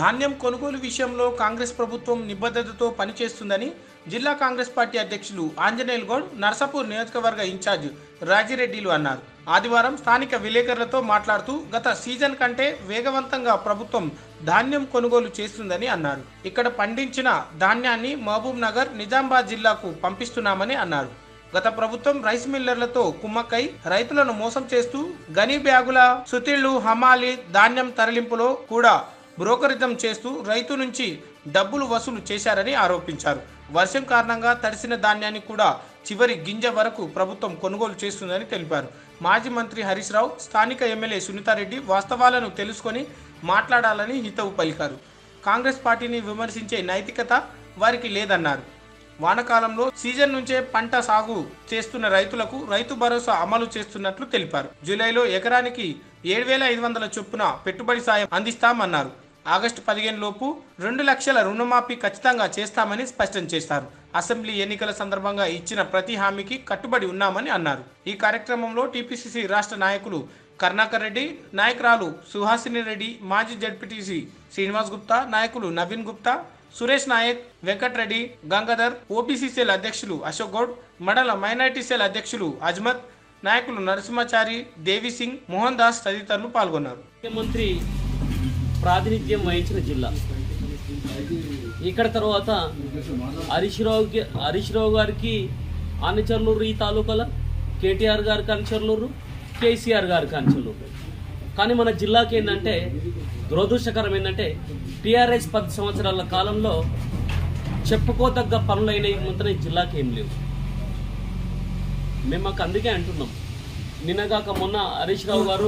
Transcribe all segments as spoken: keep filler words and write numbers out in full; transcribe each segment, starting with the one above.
ధాన్యం కొనుగోలు విషయంలో కాంగ్రెస్ ప్రభుత్వం నిబద్ధతతో పనిచేస్తుందని జిల్లా కాంగ్రెస్ పార్టీ అధ్యక్షులు ఆంజనేయులు గౌడ్ నర్సాపూర్ నియోజకవర్గ ఇన్ఛార్జ్ రాజిరెడ్డిలు అన్నారు. ఆదివారం స్థానిక విలేకరులతో మాట్లాడుతూ గత సీజన్ కంటే వేగవంతంగా ప్రభుత్వం ధాన్యం కొనుగోలు చేస్తుందని అన్నారు. ఇక్కడ పండించిన ధాన్యాన్ని మహబూబ్ నగర్, నిజామాబాద్ జిల్లాకు పంపిస్తున్నామని అన్నారు. గత ప్రభుత్వం రైస్ మిల్లర్లతో కుమ్మక్కై రైతులను మోసం చేస్తూ గనీ బ్యాగుల సుతిళ్లు, హమాలి ధాన్యం తరలింపులో కూడా బ్రోకరిజం చేస్తూ రైతు నుంచి డబ్బులు వసూలు చేశారని ఆరోపించారు. వర్షం కారణంగా తడిసిన ధాన్యాన్ని కూడా చివరి గింజ వరకు ప్రభుత్వం కొనుగోలు చేస్తుందని తెలిపారు. మాజీ మంత్రి హరీష్ రావు, స్థానిక ఎమ్మెల్యే సునీతారెడ్డి వాస్తవాలను తెలుసుకొని మాట్లాడాలని హితవు పలికారు. కాంగ్రెస్ పార్టీని విమర్శించే నైతికత వారికి లేదన్నారు. వానాకాలంలో సీజన్ నుంచే పంట సాగు చేస్తున్న రైతులకు రైతు భరోసా అమలు చేస్తున్నట్లు తెలిపారు. జూలైలో ఎకరానికి ఏడు వేల ఐదు వందల చొప్పున పెట్టుబడి సాయం అందిస్తామన్నారు. ఆగస్టు పదిహేను లోపు రెండు లక్షల రుణమాఫీ ఖచ్చితంగా చేస్తామని స్పష్టం చేశారు. అసెంబ్లీ ఎన్నికల సందర్భంగా ఇచ్చిన ప్రతి హామీకి కట్టుబడి ఉన్నామని అన్నారు. ఈ కార్యక్రమంలో టీపీసీసీ రాష్ట్ర నాయకులు కరుణాకర్ రెడ్డి, నాయకురాలు సుహాసిని రెడ్డి, మాజీ జడ్పీటీసీ శ్రీనివాస్ గుప్తా, నాయకులు నవీన్ గుప్తా, సురేష్ నాయక్, వెంకటరెడ్డి, గంగాధర్, ఓబీసీ సెల్ అధ్యక్షులు అశోక్ గౌడ్, మండల మైనారిటీ సెల్ అధ్యక్షులు అజ్మత్, నాయకులు నరసింహాచారి, దేవి సింగ్, మోహన్ దాస్ తదితరులు పాల్గొన్నారు. ముఖ్యమంత్రి ప్రాతినిధ్యం వహించిన జిల్లా ఇక్కడ తర్వాత హరీష్ రావు హరీష్ రావు గారికి అనుచరులు, ఈ తాలూకాల కేటీఆర్ గారికి అనుచరులు, కేసీఆర్ గారికి అనుచరులు. కానీ మన జిల్లాకి ఏంటంటే దురదృష్టకరం ఏంటంటే టీఆర్ఎస్ పది సంవత్సరాల కాలంలో చెప్పుకోదగ్గ పనులైన ముంతన ఈ జిల్లాకి ఏం లేవు. మేము మాకు అందుకే అంటున్నాం. నిన్నగాక మొన్న హరీష్ రావు గారు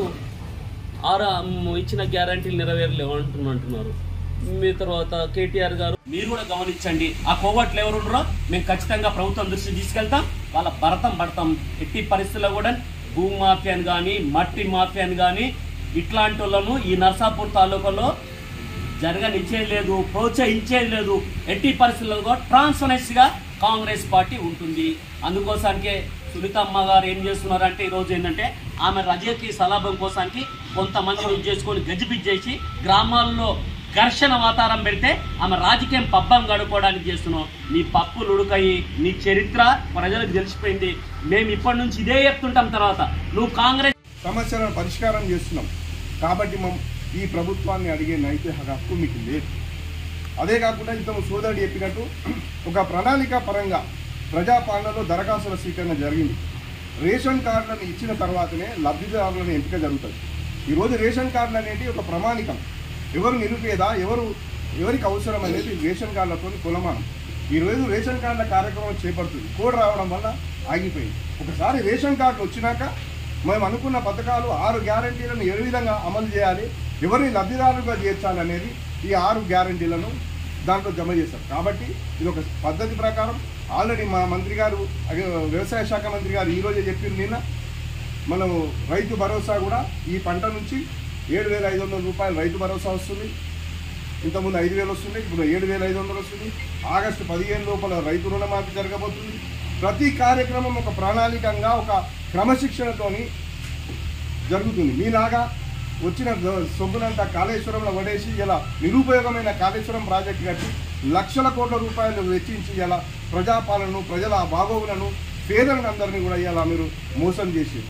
ఆరా ఇచ్చిన గ్యారంటీలు నెరవేరలేవు అంటున్నా అంటున్నారు. మీ తర్వాత కేటీఆర్ గారు మీరు కూడా గమనించండి. ఆ కోవట్లు ఎవరు ఉన్నారో మేము ఖచ్చితంగా ప్రభుత్వం దృష్టి తీసుకెళ్తాం. వాళ్ళ భరతం పడతాం. ఎట్టి పరిస్థితుల్లో కూడా భూమి మాఫియాని కానీ, మట్టి మాఫియాని కానీ ఇట్లాంటి వాళ్ళను ఈ నర్సాపూర్ తాలూకాలో జరగనిచ్చేది లేదు, ప్రోత్సహించేది లేదు. ఎట్టి పరిస్థితుల్లో ట్రాన్స్పరెన్సీగా కాంగ్రెస్ పార్టీ ఉంటుంది. అందుకోసానికే సునీతమ్మ గారు ఏం చేస్తున్నారంటే ఈరోజు ఏంటంటే ఆమె రజకి సలాభం కోసానికి కొంతమంది యూజ్ చేసుకొని గజిబిజ్ గ్రామాల్లో ఘర్షణ వాతావరణం పెడితే ఆమె రాజకీయం పబ్బం గడుపుకోవడానికి చేస్తున్నాం. నీ పప్పులు ఉడకయి, నీ చరిత్ర ప్రజలకు తెలిసిపోయింది. మేము ఇప్పటి నుంచి ఇదే చెప్తుంటాం. తర్వాత నువ్వు కాంగ్రెస్ సమస్యలను పరిష్కారం చేస్తున్నాం కాబట్టి మనం ఈ ప్రభుత్వాన్ని అడిగే నైతిక హక్కు మీకు లేదు. అదే కాకుండా ఇంతకు సోదరుడు చెప్పినట్టు ఒక ప్రణాళిక పరంగా ప్రజాపాలనలో దరఖాస్తుల స్వీకరణ జరిగింది. రేషన్ కార్డులను ఇచ్చిన తర్వాతనే లబ్ధిదారులను ఎంపిక జరుగుతుంది. ఈరోజు రేషన్ కార్డులు అనేది ఒక ప్రమాణికం. ఎవరు నిరుపేద, ఎవరు ఎవరికి అవసరం అనేది రేషన్ కార్డులతో కులమానం. ఈరోజు రేషన్ కార్డుల కార్యక్రమం చేపడుతుంది. కోడ్ రావడం వల్ల ఆగిపోయింది. ఒకసారి రేషన్ కార్డులు వచ్చినాక మేము అనుకున్న పథకాలు ఆరు గ్యారంటీలను ఏ విధంగా అమలు చేయాలి, ఎవరిని లబ్ధిదారులుగా చేర్చాలనేది ఈ ఆరు గ్యారంటీలను దాంట్లో జమ చేశారు. కాబట్టి ఇది ఒక పద్ధతి ప్రకారం ఆల్రెడీ మా మంత్రి గారు, వ్యవసాయ శాఖ మంత్రి గారు ఈరోజే చెప్పింది. నిన్న మనం రైతు భరోసా కూడా ఈ పంట నుంచి ఏడు వేల ఐదు వందల రూపాయలు రైతు భరోసా వస్తుంది. ఇంతకుముందు ఐదు వేలు వస్తుంది, ఇప్పుడు ఏడు వేల ఐదు వందలు వస్తుంది. ఆగస్టు పదిహేను లోపల రైతు రుణమాఫీ జరగబోతుంది. ప్రతి కార్యక్రమం ఒక ప్రణాళికంగా, ఒక క్రమశిక్షణతోని జరుగుతుంది. మీలాగా వచ్చిన సొమ్మునంతా కాళేశ్వరంలో పడేసి ఇలా నిరుపయోగమైన కాళేశ్వరం ప్రాజెక్టు కట్టి లక్షల కోట్ల రూపాయలు వెచ్చించి ఇలా ప్రజాపాలనను, ప్రజల బాగోగులను, పేదలను అందరినీ కూడా ఇలా మీరు మోసం చేసి